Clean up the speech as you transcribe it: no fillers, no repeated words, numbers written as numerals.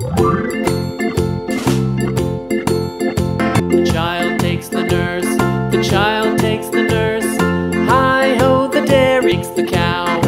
The child takes the nurse, the child takes the nurse. Hi-ho, the derricks, the cow.